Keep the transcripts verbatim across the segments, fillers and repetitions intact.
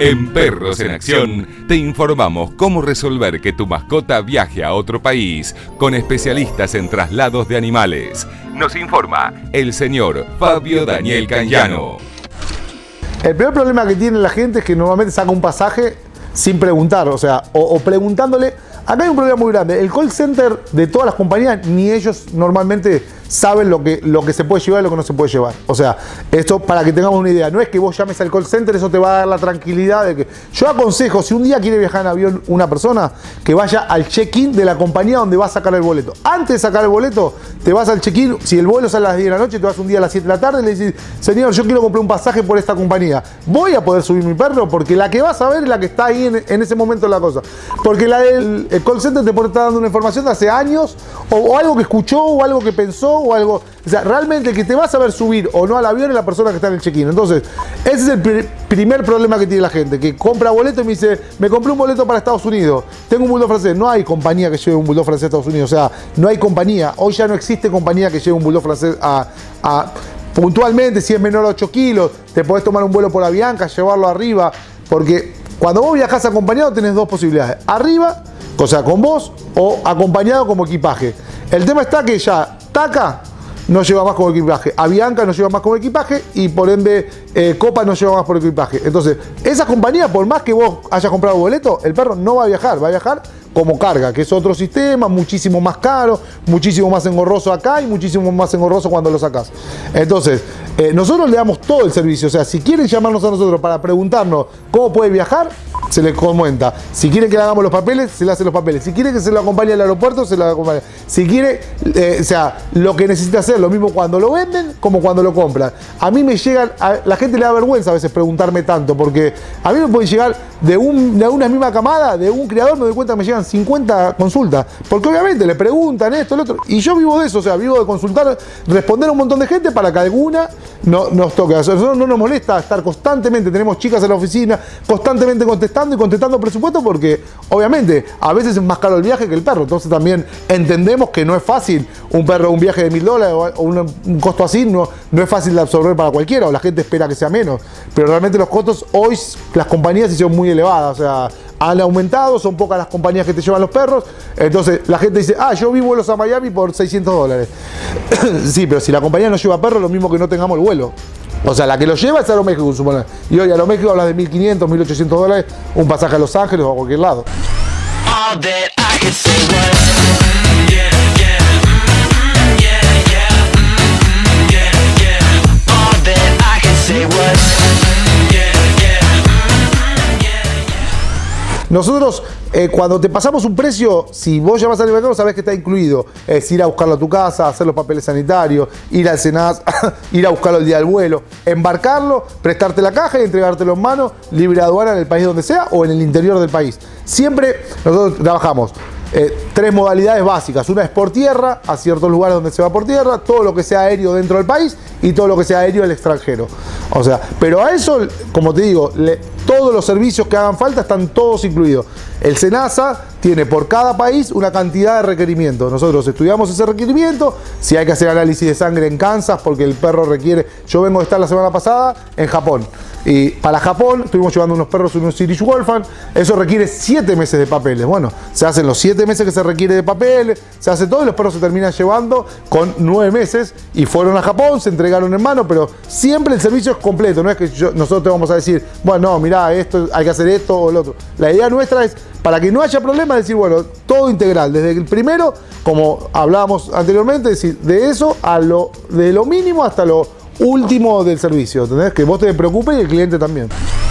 En Perros en Acción te informamos cómo resolver que tu mascota viaje a otro país con especialistas en traslados de animales. Nos informa el señor Fabio Daniel Canyano. El peor problema que tiene la gente es que normalmente saca un pasaje sin preguntar, o sea, o, o preguntándole. Acá hay un problema muy grande. El call center de todas las compañías, ni ellos normalmente saben lo que, lo que se puede llevar y lo que no se puede llevar. O sea, esto para que tengamos una idea. No es que vos llames al call center, eso te va a dar la tranquilidad de que... Yo aconsejo, si un día quiere viajar en avión una persona, que vaya al check-in de la compañía donde va a sacar el boleto. Antes de sacar el boleto, te vas al check-in. Si el vuelo sale a las diez de la noche, te vas un día a las siete de la tarde y le dices, señor, yo quiero comprar un pasaje por esta compañía. ¿Voy a poder subir mi perro? Porque la que vas a ver es la que está ahí en, en ese momento la cosa. Porque la del el call center te puede estar dando una información de hace años, o, o algo que escuchó, o algo que pensó, o algo... O sea, realmente el que te va a saber subir o no al avión es la persona que está en el check-in. Entonces, ese es el pr primer problema que tiene la gente, que compra boleto y me dice, me compré un boleto para Estados Unidos, tengo un bulldog francés. No hay compañía que lleve un bulldog francés a Estados Unidos. O sea, no hay compañía. Hoy ya no existe compañía que lleve un bulldog francés a... a puntualmente, si es menor a ocho kilos, te podés tomar un vuelo por Avianca, llevarlo arriba, porque cuando vos viajás acompañado tenés dos posibilidades. Arriba, o sea, con vos, o acompañado como equipaje. El tema está que ya Taca no lleva más como equipaje, Avianca no lleva más como equipaje y por ende eh, Copa no lleva más por equipaje. Entonces, esa compañía, por más que vos hayas comprado boleto, el perro no va a viajar, va a viajar como carga, que es otro sistema, muchísimo más caro, muchísimo más engorroso acá y muchísimo más engorroso cuando lo sacás. Entonces, eh, nosotros le damos todo el servicio. O sea, si quieren llamarnos a nosotros para preguntarnos cómo puede viajar, se les comenta. Si quieren que le hagamos los papeles, se le hacen los papeles. Si quieren que se lo acompañe al aeropuerto, se lo acompaña. Si quiere, eh, o sea, lo que necesita hacer, lo mismo cuando lo venden como cuando lo compran. A mí me llegan, a la gente le da vergüenza a veces preguntarme tanto, porque a mí me pueden llegar de, un, de una misma camada, de un criador, me doy cuenta que me llegan cincuenta consultas. Porque obviamente le preguntan esto, lo otro. Y yo vivo de eso, o sea, vivo de consultar, responder a un montón de gente para que alguna no, nos toque. A nosotros no nos molesta estar constantemente, tenemos chicas en la oficina, constantemente contestando y contestando presupuesto, porque obviamente a veces es más caro el viaje que el perro. Entonces también entendemos que no es fácil un perro, un viaje de mil dólares o un, un costo así, no, no es fácil de absorber para cualquiera, o la gente espera que sea menos. Pero realmente los costos hoy, las compañías se hicieron muy elevadas, o sea, han aumentado, son pocas las compañías que te llevan los perros. Entonces la gente dice, ah, yo vi vuelos a Miami por seiscientos dólares. Sí, pero si la compañía no lleva perros, lo mismo que no tengamos el vuelo. O sea, la que lo lleva es Aeroméxico, supongo. Y hoy Aeroméxico habla de mil quinientos, mil ochocientos dólares, un pasaje a Los Ángeles o a cualquier lado. Nosotros, eh, cuando te pasamos un precio, si vos llamas al mercado, sabés que está incluido. Es ir a buscarlo a tu casa, hacer los papeles sanitarios, ir al SENASA, ir a buscarlo el día del vuelo, embarcarlo, prestarte la caja y entregártelo en mano, libre de aduana en el país donde sea o en el interior del país. Siempre nosotros trabajamos Eh, tres modalidades básicas. Una es por tierra, a ciertos lugares donde se va por tierra, todo lo que sea aéreo dentro del país y todo lo que sea aéreo del extranjero. O sea, pero a eso, como te digo, le, todos los servicios que hagan falta están todos incluidos. El SENASA tiene por cada país una cantidad de requerimientos. Nosotros estudiamos ese requerimiento, si hay que hacer análisis de sangre en Kansas porque el perro requiere... Yo vengo de estar la semana pasada en Japón. Y para Japón estuvimos llevando unos perros, unos Irish Wolfhound. Eso requiere siete meses de papeles. Bueno, se hacen los siete meses que se requiere de papeles, se hace todo y los perros se terminan llevando con nueve meses. Y fueron a Japón, se entregaron en mano, pero siempre el servicio es completo. No es que yo, nosotros te vamos a decir, bueno, no, mirá, esto, hay que hacer esto o lo otro. La idea nuestra es, para que no haya problema, decir, bueno, todo integral. Desde el primero, como hablábamos anteriormente, decir, de eso a lo, de lo mínimo hasta lo último del servicio, ¿entendés? Que vos te preocupes y el cliente también.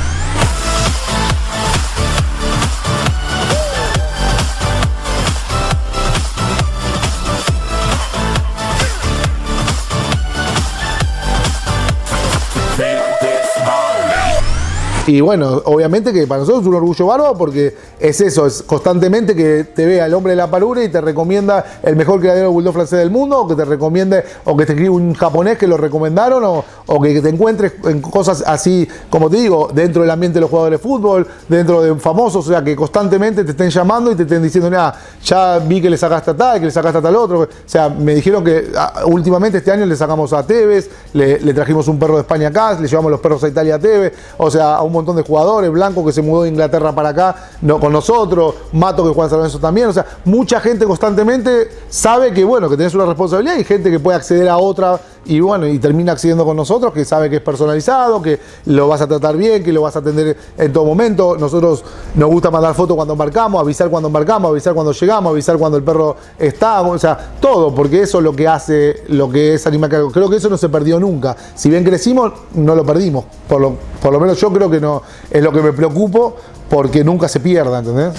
Y bueno, obviamente que para nosotros es un orgullo bárbaro porque es eso, es constantemente que te vea el hombre de la parura y te recomienda el mejor criadero de bulldog francés del mundo, o que te recomiende, o que te escribe un japonés que lo recomendaron, o, o que te encuentres en cosas así, como te digo, dentro del ambiente de los jugadores de fútbol, dentro de famosos, o sea, que constantemente te estén llamando y te estén diciendo, nada, ya vi que le sacaste a tal, que le sacaste a tal otro. O sea, me dijeron que a, últimamente este año le sacamos a Tevez, le, le trajimos un perro de España acá, le llevamos los perros a Italia a Tevez, o sea, a un un montón de jugadores, Blanco que se mudó de Inglaterra para acá no, con nosotros, Mato que juega en San Lorenzo también, o sea, mucha gente constantemente sabe que bueno, que tenés una responsabilidad y gente que puede acceder a otra y bueno, y termina accediendo con nosotros, que sabe que es personalizado, que lo vas a tratar bien, que lo vas a atender en todo momento. Nosotros nos gusta mandar fotos cuando embarcamos, avisar cuando embarcamos, avisar cuando llegamos, avisar cuando el perro está, o sea, todo, porque eso es lo que hace lo que es Animal Cargo. Creo que eso no se perdió nunca. Si bien crecimos, no lo perdimos. Por lo, por lo menos yo creo que no es lo que me preocupo, porque nunca se pierda, ¿entendés?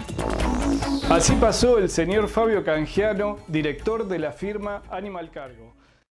Así pasó el señor Fabio Cangiano, director de la firma Animal Cargo.